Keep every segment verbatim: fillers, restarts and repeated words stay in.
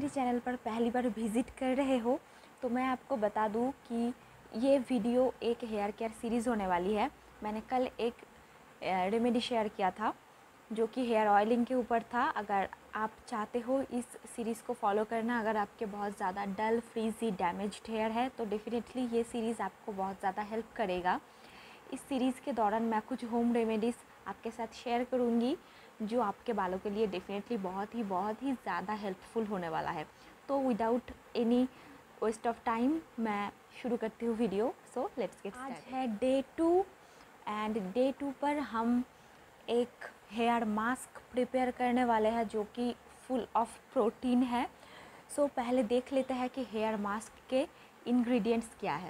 मेरे चैनल पर पहली बार विज़िट कर रहे हो तो मैं आपको बता दूं कि ये वीडियो एक हेयर केयर सीरीज़ होने वाली है। मैंने कल एक रेमेडी शेयर किया था जो कि हेयर ऑयलिंग के ऊपर था। अगर आप चाहते हो इस सीरीज़ को फॉलो करना, अगर आपके बहुत ज़्यादा डल, फ्रीजी, डैमेज्ड हेयर है तो डेफिनेटली ये सीरीज़ आपको बहुत ज़्यादा हेल्प करेगा। इस सीरीज़ के दौरान मैं कुछ होम रेमेडीज़ आपके साथ शेयर करूँगी जो आपके बालों के लिए डेफिनेटली बहुत ही बहुत ही ज़्यादा हेल्पफुल होने वाला है। तो without any waste of time मैं शुरू करती हूँ वीडियो। So let's get started. आज है day two and day two पर हम एक हेयर मास्क प्रिपेयर करने वाले हैं जो कि फुल ऑफ प्रोटीन है। सो so, पहले देख लेते हैं कि हेयर मास्क के इंग्रेडिएंट्स क्या है।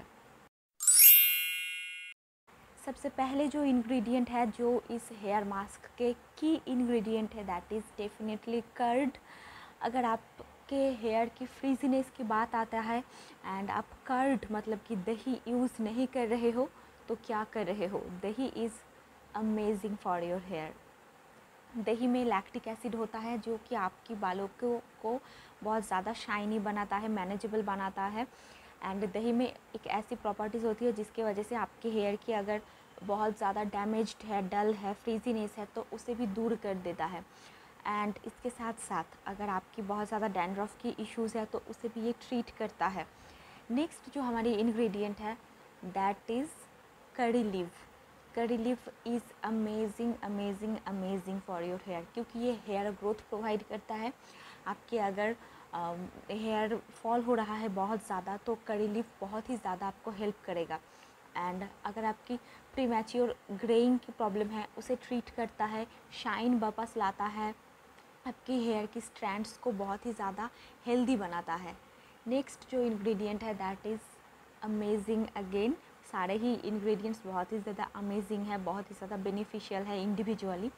सबसे पहले जो इंग्रेडिएंट है जो इस हेयर मास्क के की इंग्रेडिएंट है दैट इज़ डेफिनेटली कर्ड। अगर आपके हेयर की फ्रीजीनेस की बात आता है एंड आप कर्ड मतलब कि दही यूज़ नहीं कर रहे हो तो क्या कर रहे हो। Dahi is amazing for your hair. दही में लैक्टिक एसिड होता है जो कि आपकी बालों को को बहुत ज़्यादा शाइनी बनाता है, मैनेजेबल बनाता है। एंड दही में एक ऐसी प्रॉपर्टीज़ होती है जिसकी वजह से आपके हेयर की अगर बहुत ज़्यादा डैमेज्ड है, डल है, फ्रीजीनेस है तो उसे भी दूर कर देता है। एंड इसके साथ साथ अगर आपकी बहुत ज़्यादा डैंड्रफ की इश्यूज़ है तो उसे भी ये ट्रीट करता है। नेक्स्ट जो हमारी इंग्रेडिएंट है that is curry leave. Curry leaf is amazing amazing amazing for your hair क्योंकि ये हेयर ग्रोथ प्रोवाइड करता है। आपके अगर हेयर फॉल हो रहा है बहुत ज़्यादा तो करी लीफ बहुत ही ज़्यादा आपको हेल्प करेगा। एंड अगर आपकी प्रीमैच्योर ग्रेइंग की प्रॉब्लम है उसे ट्रीट करता है, शाइन वापस लाता है, आपकी हेयर की स्ट्रैंड्स को बहुत ही ज़्यादा हेल्दी बनाता है। नेक्स्ट जो इंग्रेडिएंट है दैट इज़ अमेजिंग अगेन। सारे ही इंग्रेडिएंट्स बहुत ही ज़्यादा अमेजिंग है, बहुत ही ज़्यादा बेनिफिशियल है इंडिविजुअली।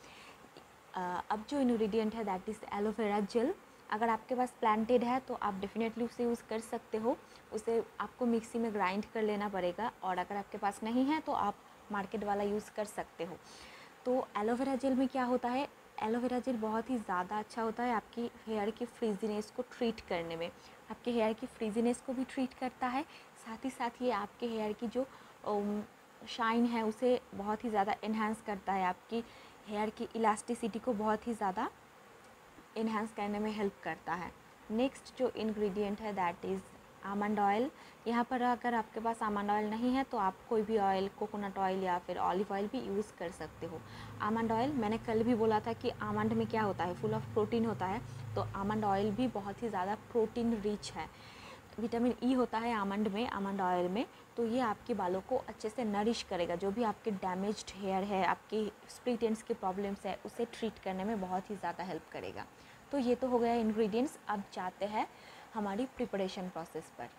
अब जो इंग्रेडिएंट है दैट इज़ एलोवेरा जेल। अगर आपके पास प्लांटेड है तो आप डेफिनेटली उसे यूज़ कर सकते हो। उसे आपको मिक्सी में ग्राइंड कर लेना पड़ेगा और अगर आपके पास नहीं है तो आप मार्केट वाला यूज़ कर सकते हो। तो एलोवेरा जेल में क्या होता है, एलोवेरा जेल बहुत ही ज़्यादा अच्छा होता है आपकी हेयर की फ्रीजीनेस को ट्रीट करने में। आपके हेयर की फ्रीजीनेस को भी ट्रीट करता है, साथ ही साथ ये आपके हेयर की जो शाइन है उसे बहुत ही ज़्यादा इन्हांस करता है, आपकी हेयर की इलास्टिसिटी को बहुत ही ज़्यादा इन्हांस करने में हेल्प करता है। नेक्स्ट जो इंग्रेडिएंट है दैट इज़ आमंड ऑयल। यहाँ पर अगर आपके पास आमंड ऑयल नहीं है तो आप कोई भी ऑयल, कोकोनट ऑयल या फिर ऑलिव ऑयल भी यूज़ कर सकते हो। आमंड ऑयल मैंने कल भी बोला था कि आमंड में क्या होता है, फुल ऑफ प्रोटीन होता है। तो आमंड ऑयल भी बहुत ही ज़्यादा प्रोटीन रिच है, विटामिन ई होता है आमंड में, आमंड ऑयल में। तो ये आपके बालों को अच्छे से नरिश करेगा। जो भी आपके डैमेज्ड हेयर है, आपकी स्प्लिट एंड्स की प्रॉब्लम्स है उसे ट्रीट करने में बहुत ही ज़्यादा हेल्प करेगा। तो ये तो हो गया इंग्रेडिएंट्स। अब जाते हैं हमारी प्रिपरेशन प्रोसेस पर।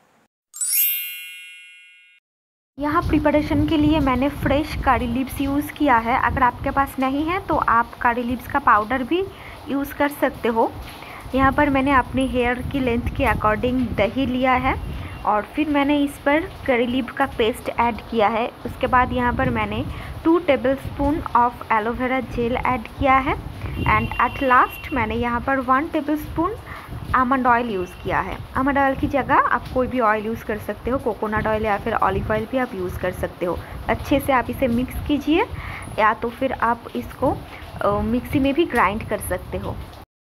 यहाँ प्रिपरेशन के लिए मैंने फ्रेश करी लीव्स यूज़ किया है। अगर आपके पास नहीं है तो आप करी लीव्स का पाउडर भी यूज़ कर सकते हो। यहाँ पर मैंने अपनी हेयर की लेंथ के अकॉर्डिंग दही लिया है और फिर मैंने इस पर करी लीव का पेस्ट ऐड किया है। उसके बाद यहाँ पर मैंने two tablespoon of aloe vera gel add किया है एंड एट लास्ट मैंने यहाँ पर one tablespoon almond oil use किया है। आमंड ऑयल की जगह आप कोई भी ऑयल यूज़ कर सकते हो, कोकोनट ऑयल या फिर ऑलिव ऑयल भी आप यूज़ कर सकते हो। अच्छे से आप इसे मिक्स कीजिए या तो फिर आप इसको मिक्सी में भी ग्राइंड कर सकते हो।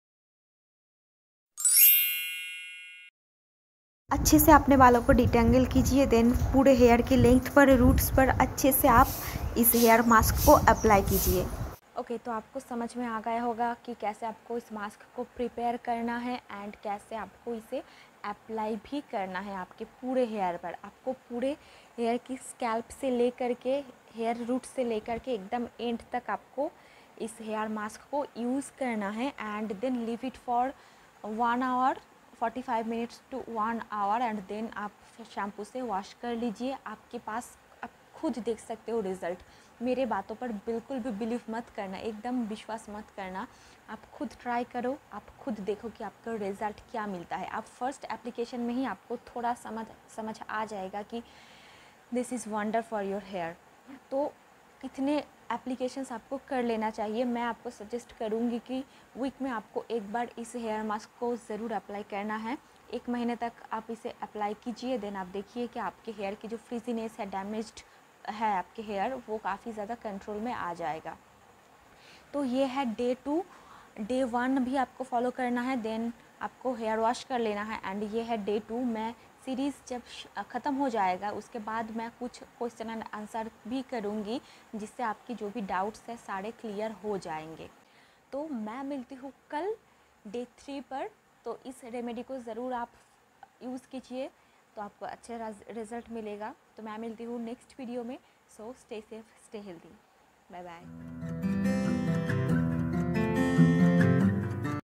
अच्छे से अपने बालों को डिटेंगल कीजिए, देन पूरे हेयर की लेंथ पर, रूट्स पर अच्छे से आप इस हेयर मास्क को अप्लाई कीजिए। ओके okay, तो आपको समझ में आ गया होगा कि कैसे आपको इस मास्क को प्रिपेयर करना है एंड कैसे आपको इसे अप्लाई भी करना है आपके पूरे हेयर पर। आपको पूरे हेयर की स्कैल्प से लेकर के, हेयर रूट से लेकर के एकदम एंड तक आपको इस हेयर मास्क को यूज़ करना है and then leave it for one hour forty five minutes to one hour and then आप शैम्पू से वॉश कर लीजिए। आपके पास आप खुद देख सकते हो रिज़ल्ट। मेरे बातों पर बिल्कुल भी बिलीव मत करना, एकदम विश्वास मत करना। आप खुद ट्राई करो, आप खुद देखो कि आपका रिज़ल्ट क्या मिलता है। आप फर्स्ट एप्लीकेशन में ही आपको थोड़ा समझ समझ आ जाएगा कि this is wonder for your hair. तो इतने एप्लीकेशंस आपको कर लेना चाहिए। मैं आपको सजेस्ट करूँगी कि वीक में आपको एक बार इस हेयर मास्क को ज़रूर अप्लाई करना है। एक महीने तक आप इसे अप्लाई कीजिए, देन आप देखिए कि आपके हेयर की जो फ्रीजीनेस है, डैमेज्ड है आपके हेयर, वो काफ़ी ज़्यादा कंट्रोल में आ जाएगा। तो ये है डे टू। डे वन भी आपको फॉलो करना है, देन आपको हेयर वॉश कर लेना है, एंड ये है डे टू। मैं सीरीज़ जब ख़त्म हो जाएगा उसके बाद मैं कुछ क्वेश्चन एंड आंसर भी करूँगी, जिससे आपकी जो भी डाउट्स है सारे क्लियर हो जाएंगे। तो मैं मिलती हूँ कल डे थ्री पर। तो इस रेमेडी को ज़रूर आप यूज़ कीजिए, तो आपको अच्छे रिज़ल्ट मिलेगा। तो मैं मिलती हूँ नेक्स्ट वीडियो में। So stay safe, stay healthy, bye bye.